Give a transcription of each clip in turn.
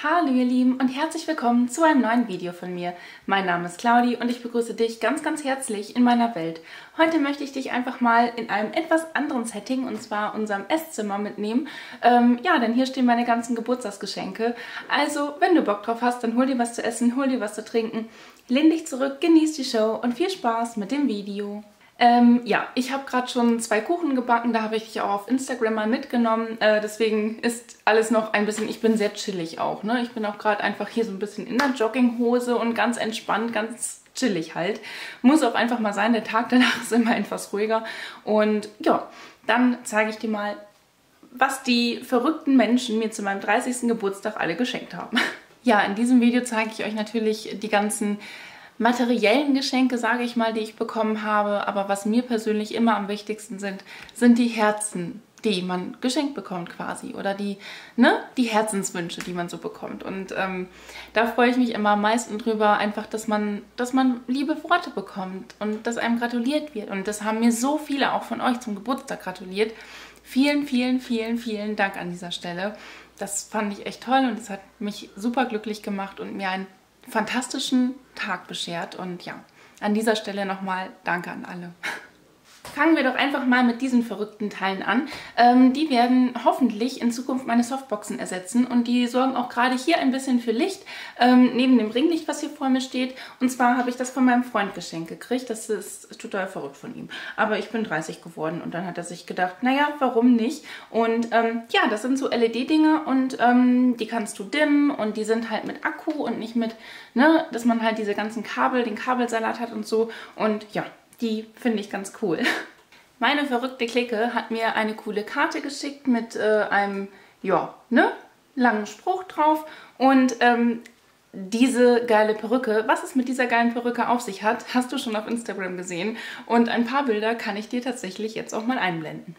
Hallo ihr Lieben und herzlich willkommen zu einem neuen Video von mir. Mein Name ist Claudi und ich begrüße dich ganz, ganz herzlich in meiner Welt. Heute möchte ich dich einfach mal in einem etwas anderen Setting, und zwar unserem Esszimmer, mitnehmen. Ja, denn hier stehen meine ganzen Geburtstagsgeschenke. Also, wenn du Bock drauf hast, dann hol dir was zu essen, hol dir was zu trinken, lehn dich zurück, genieß die Show und viel Spaß mit dem Video. Ja, ich habe gerade schon 2 Kuchen gebacken, da habe ich dich auch auf Instagram mal mitgenommen, deswegen ist alles noch ein bisschen, ich bin sehr chillig auch, ne? Ich bin auch gerade einfach hier so ein bisschen in der Jogginghose und ganz entspannt, ganz chillig halt. Muss auch einfach mal sein, der Tag danach ist immer etwas ruhiger und ja, dann zeige ich dir mal, was die verrückten Menschen mir zu meinem 30. Geburtstag alle geschenkt haben. Ja, in diesem Video zeige ich euch natürlich die ganzen materiellen Geschenke, sage ich mal, die ich bekommen habe, aber was mir persönlich immer am wichtigsten sind die Herzen, die man geschenkt bekommt quasi, oder die Herzenswünsche, die man so bekommt. Und da freue ich mich immer am meisten drüber, einfach, dass man liebe Worte bekommt und dass einem gratuliert wird. Und das haben mir so viele auch von euch zum Geburtstag gratuliert. Vielen, vielen, vielen, vielen Dank an dieser Stelle. Das fand ich echt toll und es hat mich super glücklich gemacht und mir einen fantastischen Tag beschert. Und ja, an dieser Stelle nochmal Danke an alle. Fangen wir doch einfach mal mit diesen verrückten Teilen an. Die werden hoffentlich in Zukunft meine Softboxen ersetzen und die sorgen auch gerade hier ein bisschen für Licht, neben dem Ringlicht, was hier vor mir steht. Und zwar habe ich das von meinem Freund geschenkt gekriegt. Das ist total verrückt von ihm. Aber ich bin 30 geworden und dann hat er sich gedacht, naja, warum nicht? Und ja, das sind so LED-Dinger und die kannst du dimmen und die sind halt mit Akku und nicht mit, ne, dass man halt diese ganzen Kabel, den Kabelsalat hat und so. Und ja, die finde ich ganz cool. Meine verrückte Clique hat mir eine coole Karte geschickt mit einem, ja, ne, langen Spruch drauf und diese geile Perücke. Was es mit dieser geilen Perücke auf sich hat, hast du schon auf Instagram gesehen und ein paar Bilder kann ich dir tatsächlich jetzt auch mal einblenden.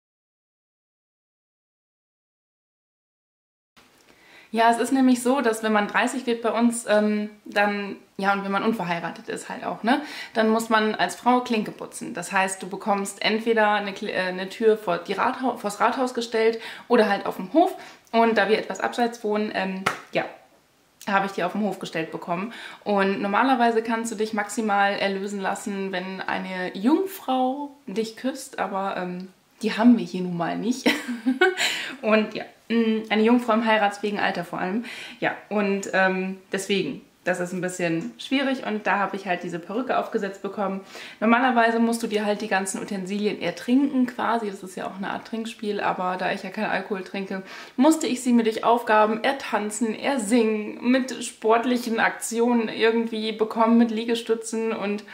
Ja, es ist nämlich so, dass wenn man 30 wird bei uns, dann, ja, und wenn man unverheiratet ist halt auch, ne, dann muss man als Frau Klinke putzen. Das heißt, du bekommst entweder eine Tür vors Rathaus gestellt oder halt auf dem Hof. Und da wir etwas abseits wohnen, ja, habe ich die auf dem Hof gestellt bekommen. Und normalerweise kannst du dich maximal erlösen lassen, wenn eine Jungfrau dich küsst, aber die haben wir hier nun mal nicht. Und ja, eine Jungfrau im heiratsfähigen Alter vor allem. Ja, und deswegen, das ist ein bisschen schwierig und da habe ich halt diese Perücke aufgesetzt bekommen. Normalerweise musst du dir halt die ganzen Utensilien ertrinken quasi, das ist ja auch eine Art Trinkspiel, aber da ich ja keinen Alkohol trinke, musste ich sie mir durch Aufgaben ertanzen, ersingen, mit sportlichen Aktionen irgendwie bekommen, mit Liegestützen und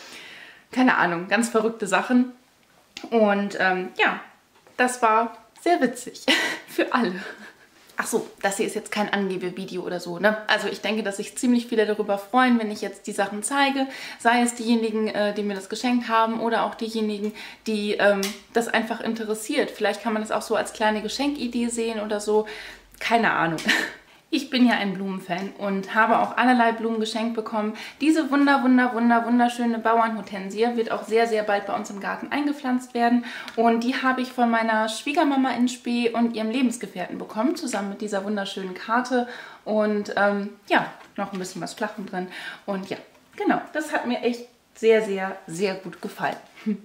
keine Ahnung, ganz verrückte Sachen. Und ja, das war sehr witzig für alle. Ach so, das hier ist jetzt kein Angebevideo oder so, ne? Also ich denke, dass sich ziemlich viele darüber freuen, wenn ich jetzt die Sachen zeige. Sei es diejenigen, die mir das geschenkt haben oder auch diejenigen, die das einfach interessiert. Vielleicht kann man das auch so als kleine Geschenkidee sehen oder so. Keine Ahnung. Ich bin ja ein Blumenfan und habe auch allerlei Blumen geschenkt bekommen. Diese wunderschöne Bauernhortensie wird auch sehr, sehr bald bei uns im Garten eingepflanzt werden. Und die habe ich von meiner Schwiegermama in Spee und ihrem Lebensgefährten bekommen, zusammen mit dieser wunderschönen Karte. Und ja, noch ein bisschen was Flachem drin. Und ja, genau, das hat mir echt sehr, sehr, sehr gut gefallen.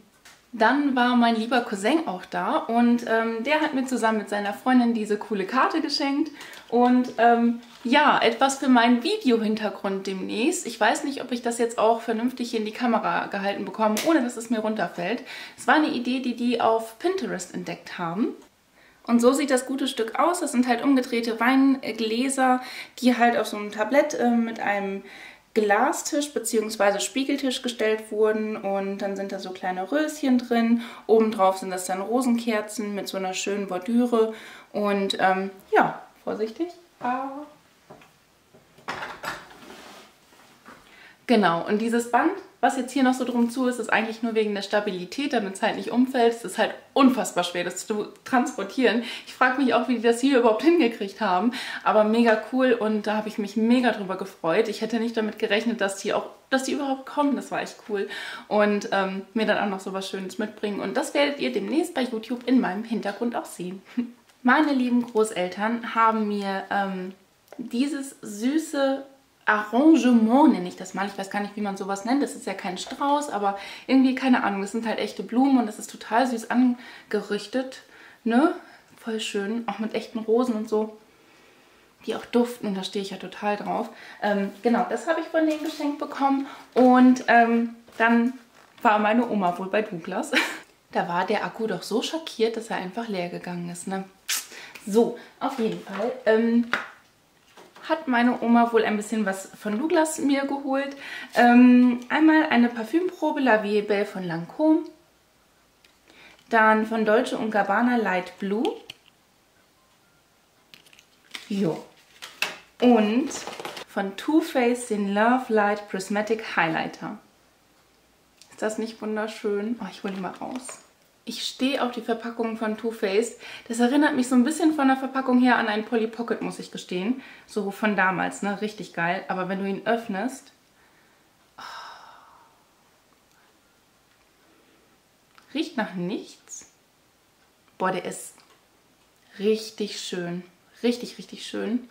Dann war mein lieber Cousin auch da und der hat mir zusammen mit seiner Freundin diese coole Karte geschenkt und ja, etwas für meinen Video-Hintergrund demnächst. Ich weiß nicht, ob ich das jetzt auch vernünftig hier in die Kamera gehalten bekomme, ohne dass es mir runterfällt. Es war eine Idee, die auf Pinterest entdeckt haben. Und so sieht das gute Stück aus. Das sind halt umgedrehte Weingläser, die halt auf so einem Tablett mit einem Glastisch bzw. Spiegeltisch gestellt wurden und dann sind da so kleine Röschen drin. Obendrauf sind das dann Rosenkerzen mit so einer schönen Bordüre und ja, vorsichtig. Genau, und dieses Band, was jetzt hier noch so drum zu ist, ist eigentlich nur wegen der Stabilität, damit es halt nicht umfällt. Es ist halt unfassbar schwer, das zu transportieren. Ich frage mich auch, wie die das hier überhaupt hingekriegt haben, aber mega cool und da habe ich mich mega drüber gefreut. Ich hätte nicht damit gerechnet, dass die überhaupt kommen, das war echt cool und mir dann auch noch so was Schönes mitbringen und das werdet ihr demnächst bei YouTube in meinem Hintergrund auch sehen. Meine lieben Großeltern haben mir dieses süße Arrangement, nenne ich das mal. Ich weiß gar nicht, wie man sowas nennt. Das ist ja kein Strauß, aber irgendwie, keine Ahnung, das sind halt echte Blumen und das ist total süß angerichtet. Ne? Voll schön. Auch mit echten Rosen und so, die auch duften. Und da stehe ich ja total drauf. Genau, das habe ich von denen geschenkt bekommen. Und dann war meine Oma wohl bei Douglas. Da war der Akku doch so schockiert, dass er einfach leer gegangen ist. Ne? So, auf jeden Fall hat meine Oma wohl ein bisschen was von Douglas mir geholt. Einmal eine Parfümprobe La Vie est Belle von Lancôme. Dann von Dolce & Gabbana Light Blue. Jo. Und von Too Faced den Love Light Prismatic Highlighter. Ist das nicht wunderschön? Oh, ich hole ihn mal raus. Ich stehe auf die Verpackung von Too Faced. Das erinnert mich so ein bisschen von der Verpackung her an einen Polly Pocket, muss ich gestehen. So von damals, ne? Richtig geil. Aber wenn du ihn öffnest... Oh, riecht nach nichts. Boah, der ist richtig schön. Richtig, richtig schön.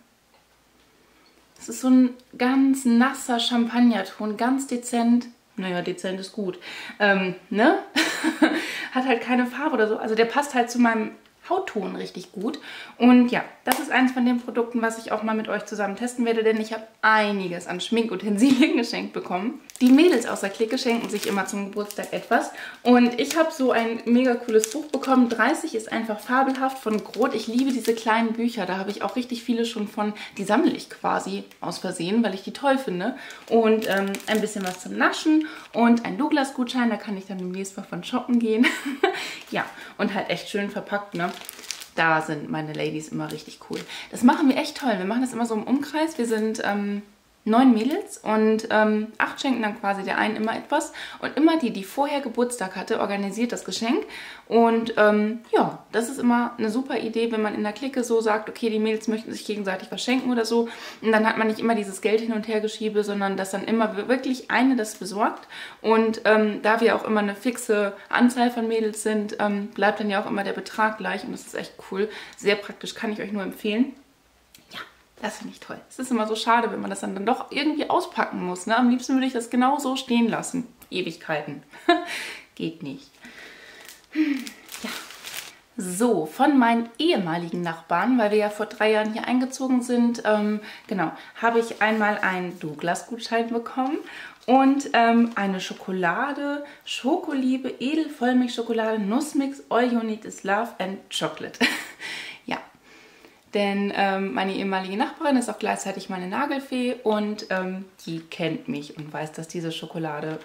Es ist so ein ganz nasser Champagnerton, ganz dezent. Naja, dezent ist gut. Ne? Hat halt keine Farbe oder so. Also der passt halt zu meinem Hautton richtig gut. Und ja, das ist eins von den Produkten, was ich auch mal mit euch zusammen testen werde, denn ich habe einiges an Schminkutensilien geschenkt bekommen. Die Mädels aus der Clique schenken sich immer zum Geburtstag etwas. Und ich habe so ein mega cooles Buch bekommen. 30 ist einfach fabelhaft von Groth. Ich liebe diese kleinen Bücher. Da habe ich auch richtig viele schon von. Die sammle ich quasi aus Versehen, weil ich die toll finde. Und ein bisschen was zum Naschen und ein Douglas-Gutschein. Da kann ich dann demnächst mal von shoppen gehen. Ja, und halt echt schön verpackt, ne? Da sind meine Ladies immer richtig cool. Das machen wir echt toll. Wir machen das immer so im Umkreis. Wir sind 9 Mädels und 8 schenken dann quasi der einen immer etwas. Und immer die vorher Geburtstag hatte, organisiert das Geschenk. Und ja, das ist immer eine super Idee, wenn man in der Clique so sagt, okay, die Mädels möchten sich gegenseitig was schenken oder so. Und dann hat man nicht immer dieses Geld hin und her geschiebe, sondern dass dann immer wirklich eine das besorgt. Und da wir auch immer eine fixe Anzahl von Mädels sind, bleibt dann ja auch immer der Betrag gleich. Und das ist echt cool. Sehr praktisch, kann ich euch nur empfehlen. Das finde ich toll. Es ist immer so schade, wenn man das dann doch irgendwie auspacken muss. Ne? Am liebsten würde ich das genau so stehen lassen. Ewigkeiten. Geht nicht. Ja. So, von meinen ehemaligen Nachbarn, weil wir ja vor 3 Jahren hier eingezogen sind, genau, habe ich einmal einen Douglas-Gutschein bekommen und eine Schokolade, Schokoliebe, Edelvollmilchschokolade, Nussmix, All You Need Is Love and Chocolate. Ja. Denn meine ehemalige Nachbarin ist auch gleichzeitig meine Nagelfee und die kennt mich und weiß, dass diese Schokolade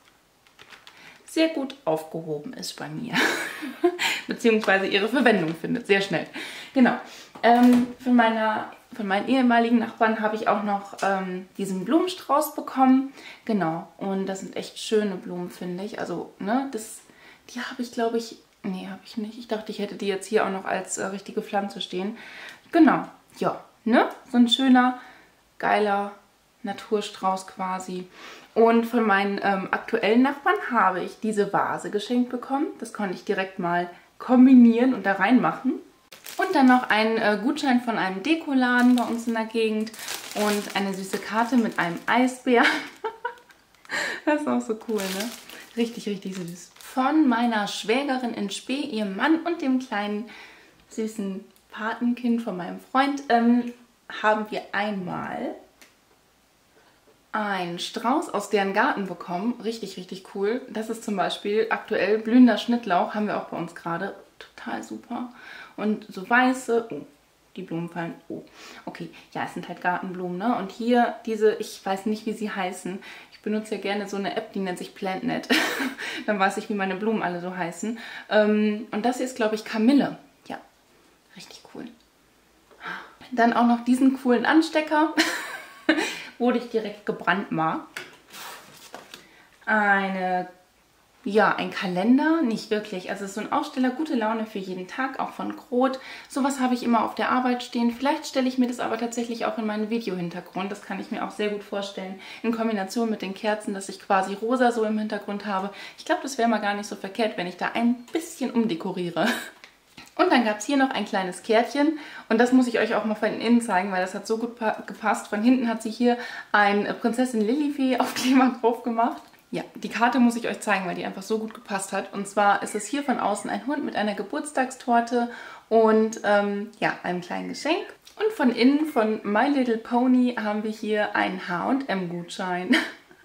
sehr gut aufgehoben ist bei mir. Beziehungsweise ihre Verwendung findet, sehr schnell. Genau. Von meinen ehemaligen Nachbarn habe ich auch noch diesen Blumenstrauß bekommen. Genau. Und das sind echt schöne Blumen, finde ich. Also, ne, die habe ich, glaube ich... Nee, habe ich nicht. Ich dachte, ich hätte die jetzt hier auch noch als richtige Pflanze stehen. Genau, ja, ne? So ein schöner, geiler Naturstrauß quasi. Und von meinen aktuellen Nachbarn habe ich diese Vase geschenkt bekommen. Das konnte ich direkt mal kombinieren und da reinmachen. Und dann noch einen Gutschein von einem Dekoladen bei uns in der Gegend und eine süße Karte mit einem Eisbär. Das ist auch so cool, ne? Richtig, richtig süß. Von meiner Schwägerin in Spee, ihrem Mann und dem kleinen süßen Patenkind von meinem Freund haben wir einmal einen Strauß aus deren Garten bekommen. Richtig, richtig cool. Das ist zum Beispiel aktuell blühender Schnittlauch, haben wir auch bei uns gerade. Total super. Und so weiße... Oh, die Blumen fallen... Oh, okay. Ja, es sind halt Gartenblumen, ne? Und hier diese... Ich weiß nicht, wie sie heißen. Ich benutze ja gerne so eine App, die nennt sich PlantNet. Dann weiß ich, wie meine Blumen alle so heißen. Und das hier ist, glaube ich, Kamille. Ja, richtig cool. Dann auch noch diesen coolen Anstecker. Wurde ich direkt gebrandmarkt. Ein Kalender, nicht wirklich. Also es ist so ein Aussteller, gute Laune für jeden Tag, auch von Groth. Sowas habe ich immer auf der Arbeit stehen. Vielleicht stelle ich mir das aber tatsächlich auch in meinen Videohintergrund. Das kann ich mir auch sehr gut vorstellen. In Kombination mit den Kerzen, dass ich quasi rosa so im Hintergrund habe. Ich glaube, das wäre mal gar nicht so verkehrt, wenn ich da ein bisschen umdekoriere. Und dann gab es hier noch ein kleines Kärtchen und das muss ich euch auch mal von innen zeigen, weil das hat so gut gepasst. Von hinten hat sie hier ein Prinzessin Lilifee Aufkleber drauf gemacht. Ja, die Karte muss ich euch zeigen, weil die einfach so gut gepasst hat. Und zwar ist es hier von außen ein Hund mit einer Geburtstagstorte und ja, einem kleinen Geschenk. Und von innen von My Little Pony haben wir hier einen H&M-Gutschein.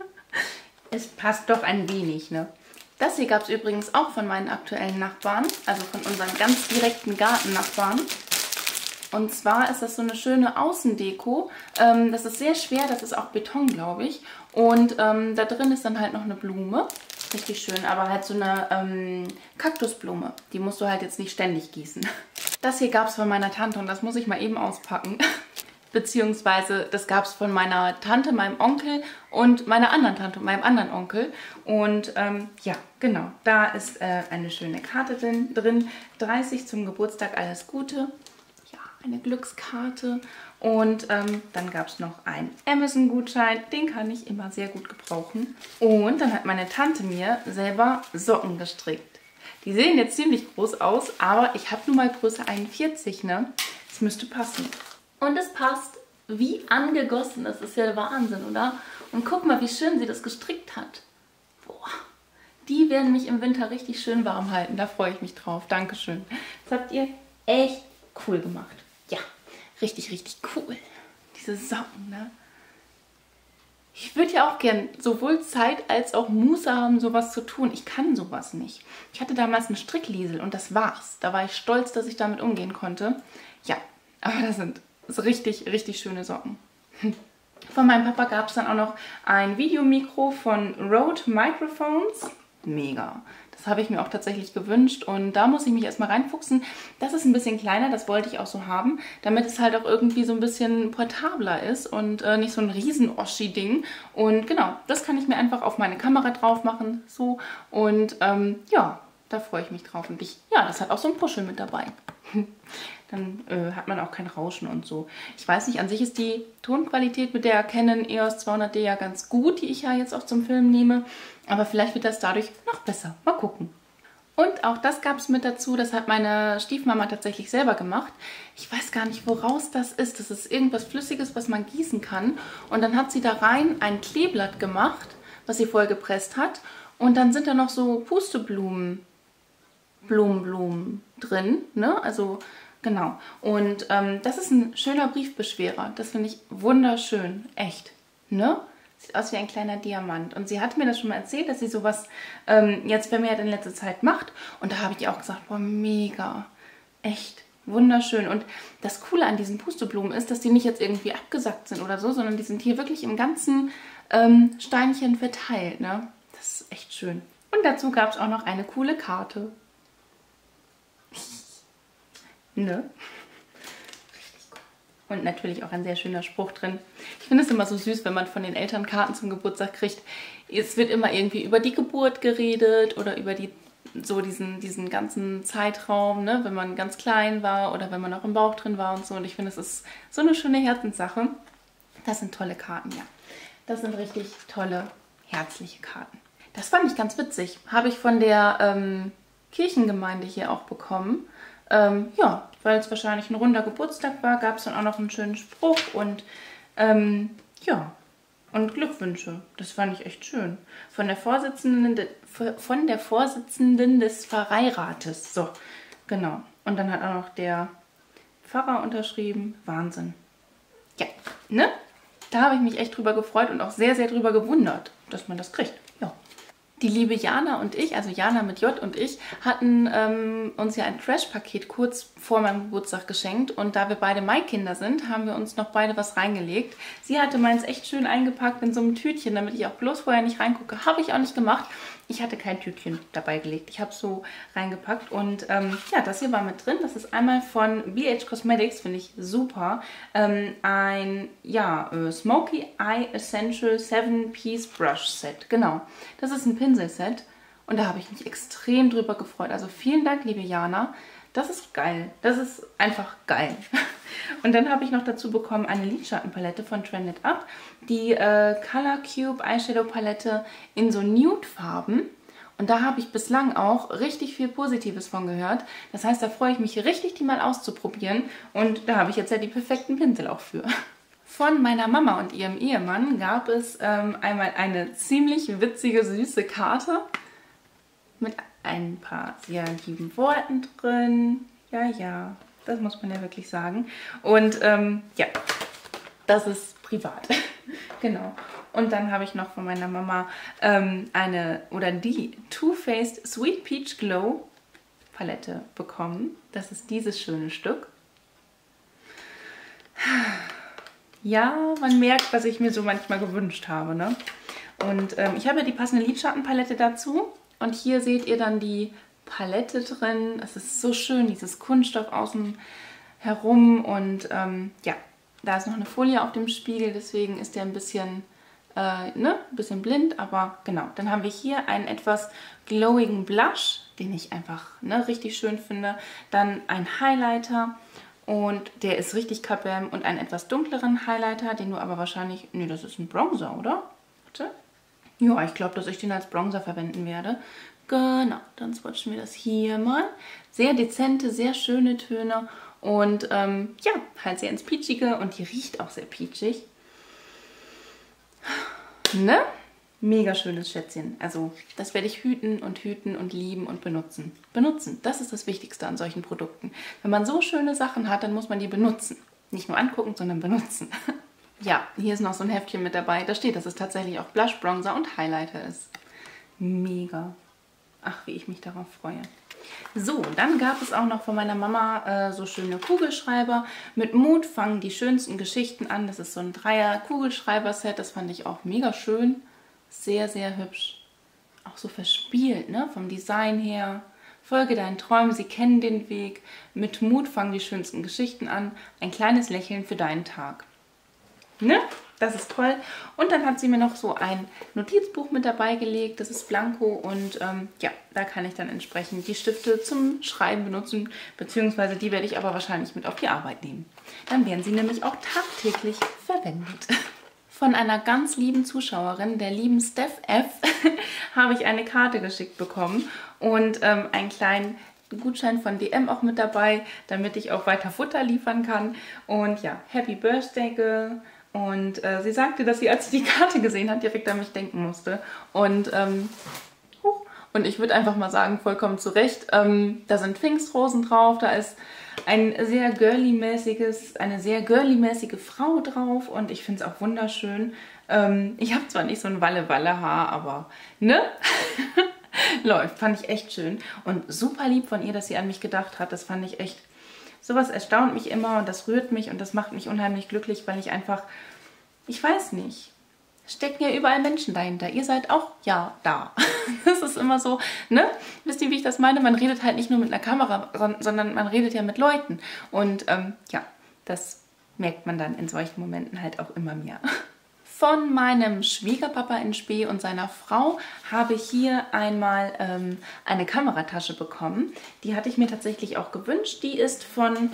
Es passt doch ein wenig, ne? Das hier gab es übrigens auch von meinen aktuellen Nachbarn, also von unseren ganz direkten Gartennachbarn. Und zwar ist das so eine schöne Außendeko. Das ist sehr schwer, das ist auch Beton, glaube ich. Und da drin ist dann halt noch eine Blume. Richtig schön, aber halt so eine Kaktusblume. Die musst du halt jetzt nicht ständig gießen. Das hier gab es von meiner Tante und das muss ich mal eben auspacken. Beziehungsweise das gab es von meiner Tante, meinem Onkel und meiner anderen Tante und meinem anderen Onkel. Und ja, genau, da ist eine schöne Karte drin. 30 zum Geburtstag, alles Gute. Ja, eine Glückskarte. Und dann gab es noch einen Amazon-Gutschein. Den kann ich immer sehr gut gebrauchen. Und dann hat meine Tante mir selber Socken gestrickt. Die sehen jetzt ziemlich groß aus, aber ich habe nun mal Größe 41, ne? Das müsste passen. Und es passt wie angegossen. Das ist ja Wahnsinn, oder? Und guck mal, wie schön sie das gestrickt hat. Boah, die werden mich im Winter richtig schön warm halten. Da freue ich mich drauf. Dankeschön. Das habt ihr echt cool gemacht. Ja, richtig, richtig cool. Diese Socken, ne? Ich würde ja auch gern sowohl Zeit als auch Muße haben, sowas zu tun. Ich kann sowas nicht. Ich hatte damals eine Strickliesel und das war's. Da war ich stolz, dass ich damit umgehen konnte. Ja, aber das sind so richtig, richtig schöne Socken. Von meinem Papa gab es dann auch noch ein Videomikro von Rode Microphones. Mega. Das habe ich mir auch tatsächlich gewünscht und da muss ich mich erstmal reinfuchsen. Das ist ein bisschen kleiner, das wollte ich auch so haben, damit es halt auch irgendwie so ein bisschen portabler ist und nicht so ein riesen Oschi-Ding. Und genau, das kann ich mir einfach auf meine Kamera drauf machen, so. Und ja, da freue ich mich drauf. Und ja, das hat auch so ein Puschel mit dabei. Dann hat man auch kein Rauschen und so. Ich weiß nicht, an sich ist die Tonqualität mit der Canon EOS 200D ja ganz gut, die ich ja jetzt auch zum Film nehme. Aber vielleicht wird das dadurch noch besser. Mal gucken. Und auch das gab es mit dazu. Das hat meine Stiefmama tatsächlich selber gemacht. Ich weiß gar nicht, woraus das ist. Das ist irgendwas Flüssiges, was man gießen kann. Und dann hat sie da rein ein Kleeblatt gemacht, was sie voll gepresst hat. Und dann sind da noch so Pusteblumen drin, ne? Also genau. Und das ist ein schöner Briefbeschwerer. Das finde ich wunderschön. Echt. Ne? Sieht aus wie ein kleiner Diamant. Und sie hat mir das schon mal erzählt, dass sie sowas jetzt vermehrt in letzter Zeit macht. Und da habe ich ihr auch gesagt, boah, mega. Echt wunderschön. Und das Coole an diesen Pusteblumen ist, dass die nicht jetzt irgendwie abgesackt sind oder so, sondern die sind hier wirklich im ganzen Steinchen verteilt. Ne? Das ist echt schön. Und dazu gab es auch noch eine coole Karte. Ne? Und natürlich auch ein sehr schöner Spruch drin. Ich finde es immer so süß, wenn man von den Eltern Karten zum Geburtstag kriegt. Es wird immer irgendwie über die Geburt geredet oder über diesen ganzen Zeitraum, ne? Wenn man ganz klein war oder wenn man noch im Bauch drin war und so. Und ich finde, es ist so eine schöne Herzenssache. Das sind tolle Karten, ja. Das sind richtig tolle, herzliche Karten. Das fand ich ganz witzig. Habe ich von der Kirchengemeinde hier auch bekommen. Ja, weil es wahrscheinlich ein runder Geburtstag war, gab es dann auch noch einen schönen Spruch und ja, und Glückwünsche. Das fand ich echt schön. Von der Vorsitzenden des Pfarreirates. So, genau. Und dann hat auch noch der Pfarrer unterschrieben. Wahnsinn. Ja, ne? Da habe ich mich echt drüber gefreut und auch sehr, sehr drüber gewundert, dass man das kriegt. Ja. Die liebe Jana und ich, also Jana mit J und ich, hatten uns ja ein Trash-Paket kurz vor meinem Geburtstag geschenkt. Und da wir beide Maikinder sind, haben wir uns noch beide was reingelegt. Sie hatte meins echt schön eingepackt in so einem Tütchen, damit ich auch bloß vorher nicht reingucke. Habe ich auch nicht gemacht. Ich hatte kein Tütchen dabei gelegt. Ich habe es so reingepackt. Und ja, das hier war mit drin. Das ist einmal von BH Cosmetics, finde ich super. Ein, ja, Smoky Eye Essential 7-Piece Brush Set. Genau. Das ist ein Pinselset. Und da habe ich mich extrem drüber gefreut. Also vielen Dank, liebe Jana. Das ist geil. Das ist einfach geil. Und dann habe ich noch dazu bekommen eine Lidschattenpalette von Trended Up. Die Color Cube Eyeshadow Palette in so Nude-Farben. Und da habe ich bislang auch richtig viel Positives von gehört. Das heißt, da freue ich mich richtig, die mal auszuprobieren. Und da habe ich jetzt ja die perfekten Pinsel auch für. Von meiner Mama und ihrem Ehemann gab es einmal eine ziemlich witzige, süße Karte mit ein paar sehr lieben Worten drin. Ja, ja, das muss man ja wirklich sagen. Und ja, das ist privat. Genau. Und dann habe ich noch von meiner Mama die Too Faced Sweet Peach Glow Palette bekommen. Das ist dieses schöne Stück. Ja, man merkt, was ich mir so manchmal gewünscht habe, ne? Und ich habe ja die passende Lidschattenpalette dazu. Und hier seht ihr dann die Palette drin. Es ist so schön, dieses Kunststoff außen herum. Und ja, da ist noch eine Folie auf dem Spiegel, deswegen ist der ein bisschen, ein bisschen blind. Aber genau, dann haben wir hier einen etwas glowigen Blush, den ich einfach richtig schön finde. Dann ein Highlighter. Und der ist richtig kabam und einen etwas dunkleren Highlighter, den du aber wahrscheinlich... Nee, das ist ein Bronzer, oder? Warte. Ja, ich glaube, dass ich den als Bronzer verwenden werde. Genau, dann swatchen wir das hier mal. Sehr dezente, sehr schöne Töne und ja, halt sehr ins Peachige und die riecht auch sehr peachig. Ne? Mega schönes Schätzchen. Also das werde ich hüten und lieben und benutzen. Benutzen, das ist das Wichtigste an solchen Produkten. Wenn man so schöne Sachen hat, dann muss man die benutzen. Nicht nur angucken, sondern benutzen. Ja, hier ist noch so ein Heftchen mit dabei. Da steht, dass es tatsächlich auch Blush, Bronzer und Highlighter ist. Mega. Ach, wie ich mich darauf freue. So, dann gab es auch noch von meiner Mama so schöne Kugelschreiber. Mit Mut fangen die schönsten Geschichten an. Das ist so ein 3er-Kugelschreiber-Set. Das fand ich auch mega schön. Sehr, sehr hübsch. Auch so verspielt, ne? Vom Design her. Folge deinen Träumen, sie kennen den Weg. Mit Mut fangen die schönsten Geschichten an. Ein kleines Lächeln für deinen Tag. Ne? Das ist toll. Und dann hat sie mir noch so ein Notizbuch mit dabei gelegt. Das ist Blanko und ja, da kann ich dann entsprechend die Stifte zum Schreiben benutzen. Beziehungsweise die werde ich aber wahrscheinlich mit auf die Arbeit nehmen. Dann werden sie nämlich auch tagtäglich verwendet. Von einer ganz lieben Zuschauerin, der lieben Steph F., habe ich eine Karte geschickt bekommen und einen kleinen Gutschein von DM auch mit dabei, damit ich auch weiter Futter liefern kann. Und ja, Happy Birthday Girl. Und sie sagte, dass sie, als sie die Karte gesehen hat, direkt an mich denken musste. Und ich würde einfach mal sagen, vollkommen zu Recht, da sind Pfingstrosen drauf, da ist eine sehr girly-mäßige Frau drauf und ich finde es auch wunderschön. Ich habe zwar nicht so ein Walle-Walle-Haar, aber ne? Läuft, fand ich echt schön. Und super lieb von ihr, dass sie an mich gedacht hat. Das fand ich echt, sowas erstaunt mich immer und das rührt mich und das macht mich unheimlich glücklich, weil ich einfach, ich weiß nicht, stecken ja überall Menschen dahinter. Ihr seid auch ja da. Das ist immer so, ne? Wisst ihr, wie ich das meine? Man redet halt nicht nur mit einer Kamera, sondern man redet ja mit Leuten. Und ja, das merkt man dann in solchen Momenten halt auch immer mehr. Von meinem Schwiegerpapa in Spee und seiner Frau habe ich hier einmal eine Kameratasche bekommen. Die hatte ich mir tatsächlich auch gewünscht. Die ist von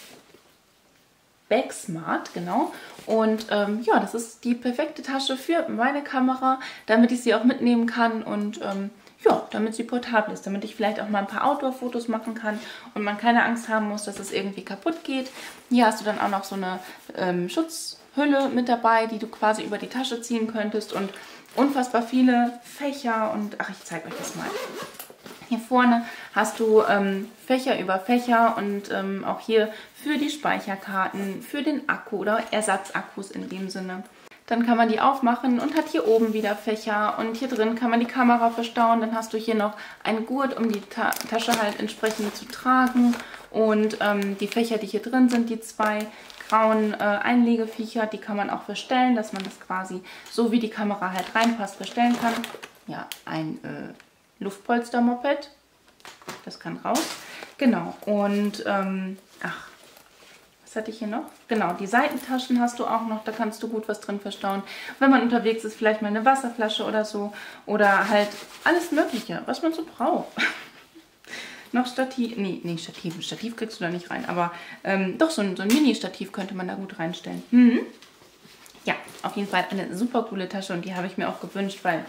Bagsmart, genau. Und ja, das ist die perfekte Tasche für meine Kamera, damit ich sie auch mitnehmen kann und ja, damit sie portabel ist, damit ich vielleicht auch mal ein paar Outdoor-Fotos machen kann und man keine Angst haben muss, dass es irgendwie kaputt geht. Hier hast du dann auch noch so eine Schutzhülle mit dabei, die du quasi über die Tasche ziehen könntest und unfassbar viele Fächer und ach, ich zeige euch das mal. Hier vorne hast du Fächer über Fächer und auch hier für die Speicherkarten, für den Akku oder Ersatzakkus in dem Sinne. Dann kann man die aufmachen und hat hier oben wieder Fächer und hier drin kann man die Kamera verstauen. Dann hast du hier noch einen Gurt, um die Tasche halt entsprechend zu tragen und die Fächer, die hier drin sind, die zwei grauen Einlegeviecher, die kann man auch verstellen, dass man das quasi so wie die Kamera halt reinpasst verstellen kann. Ja, ein Luftpolster-Moped. Das kann raus. Genau. Und, ach, was hatte ich hier noch? Genau, die Seitentaschen hast du auch noch. Da kannst du gut was drin verstauen. Wenn man unterwegs ist, vielleicht mal eine Wasserflasche oder so. Oder halt alles Mögliche, was man so braucht. Noch Stativ. Nee, Stativ. Stativ kriegst du da nicht rein. Aber doch, so ein Mini-Stativ könnte man da gut reinstellen. Mhm. Ja, auf jeden Fall eine super coole Tasche. Und die habe ich mir auch gewünscht, weil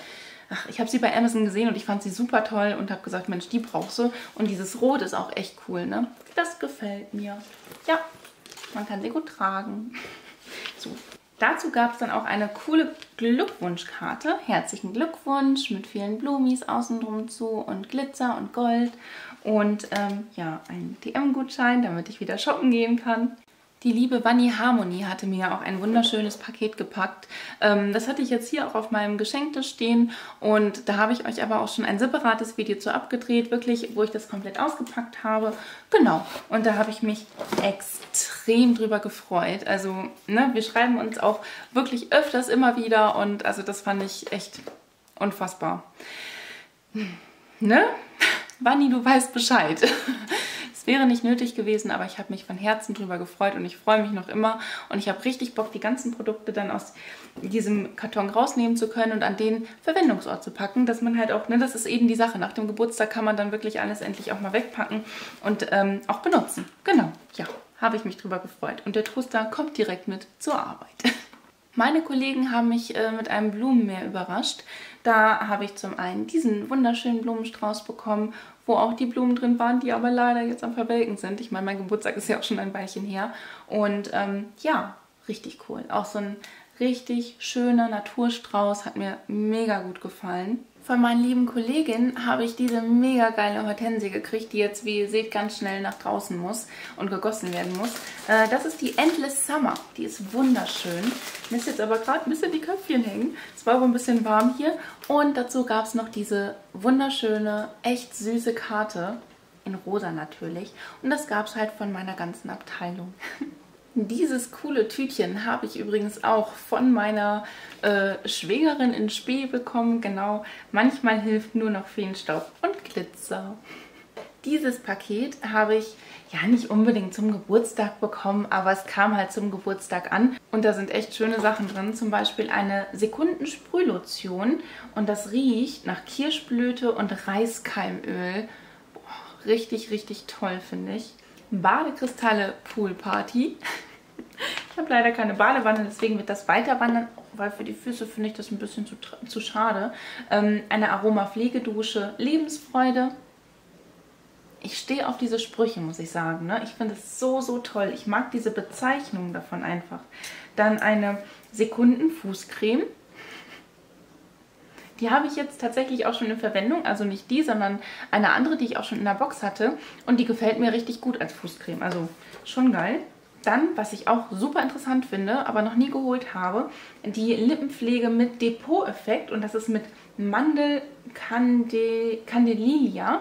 ach, ich habe sie bei Amazon gesehen und ich fand sie super toll und habe gesagt, Mensch, die brauchst du. Und dieses Rot ist auch echt cool, ne? Das gefällt mir. Ja, man kann sie gut tragen. So. Dazu gab es dann auch eine coole Glückwunschkarte. Herzlichen Glückwunsch mit vielen Blumis außenrum zu und Glitzer und Gold. Und ja, ein DM-Gutschein, damit ich wieder shoppen gehen kann. Die liebe Bunny Harmony hatte mir auch ein wunderschönes Paket gepackt. Das hatte ich jetzt hier auch auf meinem Geschenktisch stehen und da habe ich euch aber auch schon ein separates Video zu abgedreht, wirklich, wo ich das komplett ausgepackt habe. Genau, und da habe ich mich extrem drüber gefreut. Also, ne, wir schreiben uns auch wirklich öfters immer wieder und also das fand ich echt unfassbar. Ne? Bunny, du weißt Bescheid. Wäre nicht nötig gewesen, aber ich habe mich von Herzen drüber gefreut und ich freue mich noch immer und ich habe richtig Bock, die ganzen Produkte dann aus diesem Karton rausnehmen zu können und an den Verwendungsort zu packen, dass man halt auch, ne, das ist eben die Sache, nach dem Geburtstag kann man dann wirklich alles endlich auch mal wegpacken und auch benutzen. Genau, ja, habe ich mich drüber gefreut und der Toaster kommt direkt mit zur Arbeit. Meine Kollegen haben mich mit einem Blumenmeer überrascht. Da habe ich zum einen diesen wunderschönen Blumenstrauß bekommen, wo auch die Blumen drin waren, die aber leider jetzt am Verwelken sind. Ich meine, mein Geburtstag ist ja auch schon ein Weilchen her. Und ja, richtig cool. Auch so ein richtig schöner Naturstrauß, hat mir mega gut gefallen. Von meinen lieben Kolleginnen habe ich diese mega geile Hortensie gekriegt, die jetzt, wie ihr seht, ganz schnell nach draußen muss und gegossen werden muss. Das ist die Endless Summer. Die ist wunderschön. Mir ist jetzt aber gerade ein bisschen die Köpfchen hängen. Es war wohl ein bisschen warm hier. Und dazu gab es noch diese wunderschöne, echt süße Karte. In rosa natürlich. Und das gab es halt von meiner ganzen Abteilung. Dieses coole Tütchen habe ich übrigens auch von meiner Schwägerin in Spee bekommen. Genau, manchmal hilft nur noch Feenstaub und Glitzer. Dieses Paket habe ich ja nicht unbedingt zum Geburtstag bekommen, aber es kam halt zum Geburtstag an. Und da sind echt schöne Sachen drin, zum Beispiel eine Sekundensprühlotion. Und das riecht nach Kirschblüte und Reiskeimöl. Boah, richtig, richtig toll, finde ich. Badekristalle Poolparty. Ich habe leider keine Badewanne, deswegen wird das weiter wandern, weil für die Füße finde ich das ein bisschen zu schade. Eine Aroma-Pflegedusche Lebensfreude. Ich stehe auf diese Sprüche, muss ich sagen. Ne? Ich finde es so, so toll. Ich mag diese Bezeichnung davon einfach. Dann eine Sekundenfußcreme. Die habe ich jetzt tatsächlich auch schon in Verwendung. Also nicht die, sondern eine andere, die ich auch schon in der Box hatte. Und die gefällt mir richtig gut als Fußcreme. Also schon geil. Dann, was ich auch super interessant finde, aber noch nie geholt habe, die Lippenpflege mit Depot-Effekt. Und das ist mit Candelilla,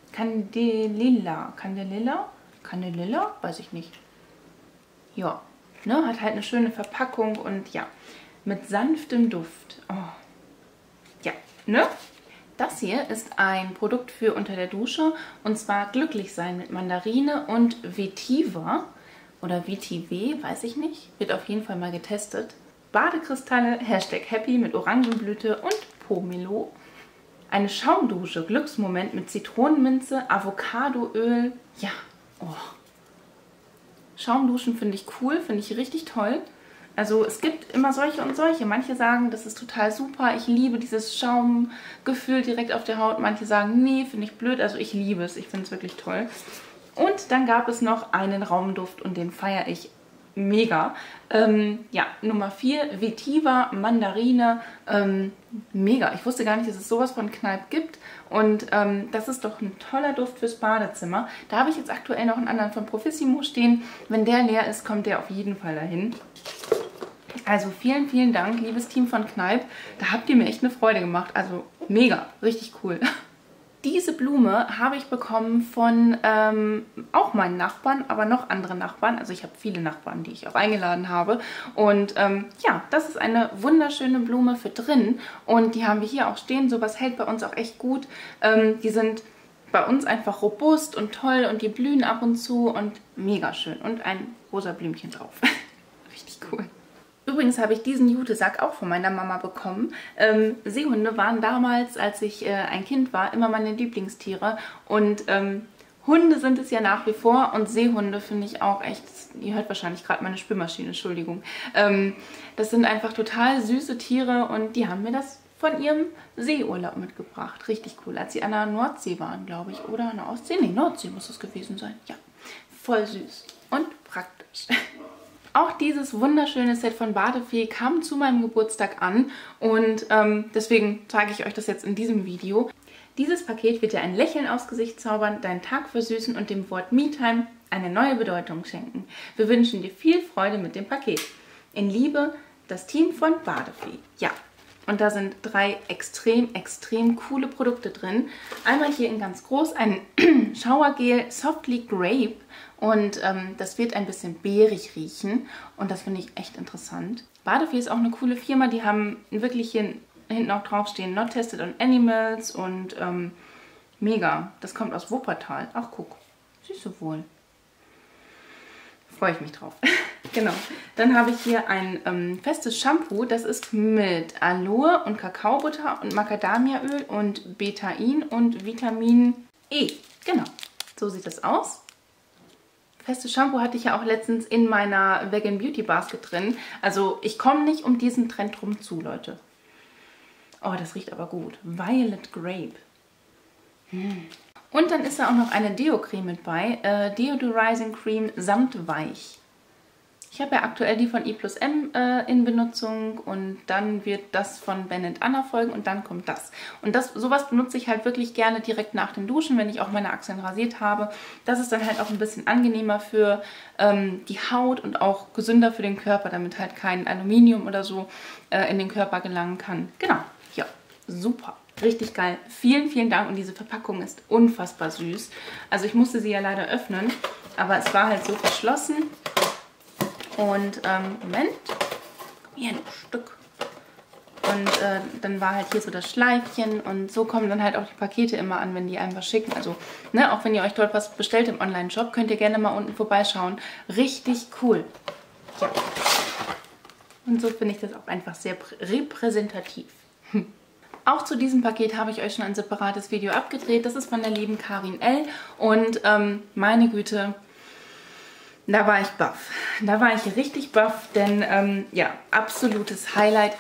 weiß ich nicht. Ja, ne, hat halt eine schöne Verpackung und ja, mit sanftem Duft. Oh. Ja, ne? Das hier ist ein Produkt für unter der Dusche und zwar Glücklich sein mit Mandarine und Vetiver. Oder VTW, weiß ich nicht. Wird auf jeden Fall mal getestet. Badekristalle, #happy mit Orangenblüte und Pomelo. Eine Schaumdusche, Glücksmoment mit Zitronenminze, Avocadoöl. Ja, oh. Schaumduschen finde ich cool, finde ich richtig toll. Also es gibt immer solche und solche. Manche sagen, das ist total super, ich liebe dieses Schaumgefühl direkt auf der Haut. Manche sagen, nee, finde ich blöd. Also ich liebe es, ich finde es wirklich toll. Und dann gab es noch einen Raumduft und den feiere ich mega. Ja, Nummer 4, Vetiver Mandarine. Mega. Ich wusste gar nicht, dass es sowas von Kneipp gibt. Und das ist doch ein toller Duft fürs Badezimmer. Da habe ich jetzt aktuell noch einen anderen von Profissimo stehen. Wenn der leer ist, kommt der auf jeden Fall dahin. Also vielen, vielen Dank, liebes Team von Kneipp. Da habt ihr mir echt eine Freude gemacht. Also mega, richtig cool. Diese Blume habe ich bekommen von auch meinen Nachbarn, aber noch andere Nachbarn. Also ich habe viele Nachbarn, die ich auch eingeladen habe. Und ja, das ist eine wunderschöne Blume für drin. Und die haben wir hier auch stehen. Sowas hält bei uns auch echt gut. Die sind bei uns einfach robust und toll und die blühen ab und zu und mega schön. Und ein rosa Blümchen drauf. Richtig cool. Übrigens habe ich diesen Jutesack auch von meiner Mama bekommen. Seehunde waren damals, als ich ein Kind war, immer meine Lieblingstiere. Und Hunde sind es ja nach wie vor und Seehunde finde ich auch echt, ihr hört wahrscheinlich gerade meine Spülmaschine, Entschuldigung. Das sind einfach total süße Tiere und die haben mir das von ihrem Seeurlaub mitgebracht. Richtig cool, als sie an der Nordsee waren, glaube ich. Oder an der Ostsee? Nee, Nordsee muss es gewesen sein. Ja, voll süß und praktisch. Auch dieses wunderschöne Set von Badefee kam zu meinem Geburtstag an und deswegen zeige ich euch das jetzt in diesem Video. Dieses Paket wird dir ein Lächeln aufs Gesicht zaubern, deinen Tag versüßen und dem Wort Me-Time eine neue Bedeutung schenken. Wir wünschen dir viel Freude mit dem Paket. In Liebe, das Team von Badefee. Ja, und da sind 3 extrem coole Produkte drin. Einmal hier in ganz groß ein Showergel Softly Grape. Und das wird ein bisschen beerig riechen. Und das finde ich echt interessant. Badefee ist auch eine coole Firma. Die haben wirklich hier hinten auch draufstehen, Not Tested on Animals. Und mega. Das kommt aus Wuppertal. Ach, guck. Siehst du wohl. Freue ich mich drauf. Genau. Dann habe ich hier ein festes Shampoo. Das ist mit Aloe und Kakaobutter und Macadamiaöl und Betain und Vitamin E. Genau. So sieht das aus. Festes Shampoo hatte ich ja auch letztens in meiner Vegan Beauty Basket drin. Also ich komme nicht um diesen Trend rum zu, Leute. Oh, das riecht aber gut. Violet Grape. Und dann ist da auch noch eine Deo-Creme mit bei. Deodorizing Cream Samtweich. Ich habe ja aktuell die von I+M in Benutzung und dann wird das von Ben & Anna folgen und dann kommt das. Und sowas benutze ich halt wirklich gerne direkt nach dem Duschen, wenn ich auch meine Achseln rasiert habe. Das ist dann halt auch ein bisschen angenehmer für die Haut und auch gesünder für den Körper, damit halt kein Aluminium oder so in den Körper gelangen kann. Genau, ja, super. Richtig geil. Vielen Dank und diese Verpackung ist unfassbar süß. Also ich musste sie ja leider öffnen, aber es war halt so verschlossen. Und, Moment, hier ein Stück. Und dann war halt hier so das Schleifchen und so kommen dann halt auch die Pakete immer an, wenn die einem was schicken. Also, ne, auch wenn ihr euch dort was bestellt im Online-Shop, könnt ihr gerne mal unten vorbeischauen. Richtig cool. Ja. Und so finde ich das auch einfach sehr repräsentativ. Auch zu diesem Paket habe ich euch schon ein separates Video abgedreht. Das ist von der lieben Karin L. Und meine Güte, da war ich baff. Da war ich richtig baff, denn ja, absolutes Highlight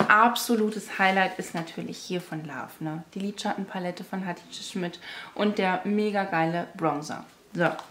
ist natürlich hier von Love, ne? Die Lidschattenpalette von Hatice Schmidt und der mega geile Bronzer. So. Ach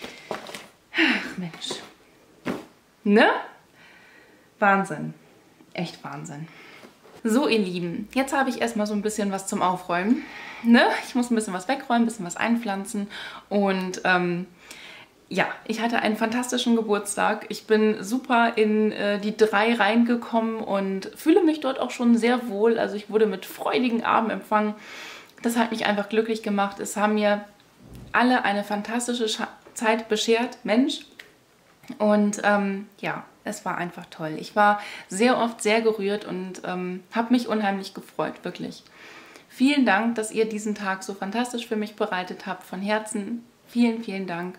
Mensch. Ne? Wahnsinn. Echt Wahnsinn. So, ihr Lieben, jetzt habe ich erstmal so ein bisschen was zum Aufräumen. Ne? Ich muss ein bisschen was wegräumen, ein bisschen was einpflanzen und ja, ich hatte einen fantastischen Geburtstag. Ich bin super in die 3 reingekommen und fühle mich dort auch schon sehr wohl. Also ich wurde mit freudigen Armen empfangen. Das hat mich einfach glücklich gemacht. Es haben mir alle eine fantastische Zeit beschert, Mensch. Und ja, es war einfach toll. Ich war sehr oft sehr gerührt und habe mich unheimlich gefreut, wirklich. Vielen Dank, dass ihr diesen Tag so fantastisch für mich bereitet habt. Von Herzen vielen Dank.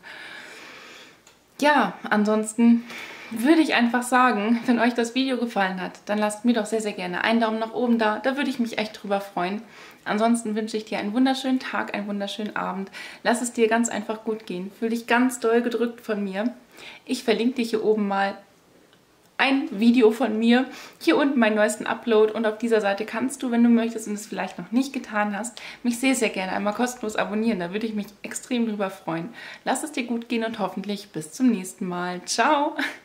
Ja, ansonsten würde ich einfach sagen, wenn euch das Video gefallen hat, dann lasst mir doch sehr gerne einen Daumen nach oben da. Da würde ich mich echt drüber freuen. Ansonsten wünsche ich dir einen wunderschönen Tag, einen wunderschönen Abend. Lass es dir ganz einfach gut gehen. Fühl dich ganz doll gedrückt von mir. Ich verlinke dir hier oben mal ein Video von mir, hier unten meinen neuesten Upload und auf dieser Seite kannst du, wenn du möchtest und es vielleicht noch nicht getan hast, mich sehr gerne einmal kostenlos abonnieren. Da würde ich mich extrem drüber freuen. Lass es dir gut gehen und hoffentlich bis zum nächsten Mal. Ciao!